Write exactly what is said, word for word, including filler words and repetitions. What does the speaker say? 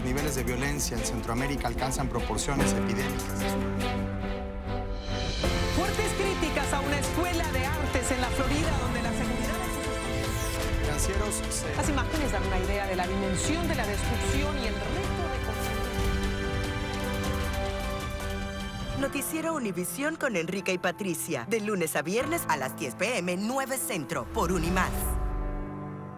los niveles de violencia en Centroamérica alcanzan proporciones epidémicas. Fuertes críticas a una escuela de artes en la Florida donde la seguridad... Financieros se... Las imágenes dan una idea de la dimensión de la destrucción y el reto de... Noticiero Univisión con Enrique y Patricia, de lunes a viernes a las diez p m nueve Centro, por Unimás.